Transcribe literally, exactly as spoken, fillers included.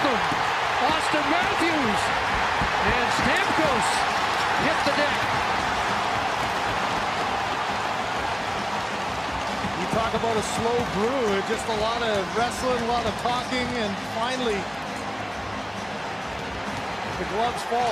him. Austin Matthews. And Stamkos hit the deck. You talk about a slow brew, just a lot of wrestling, a lot of talking, and finally the gloves fall.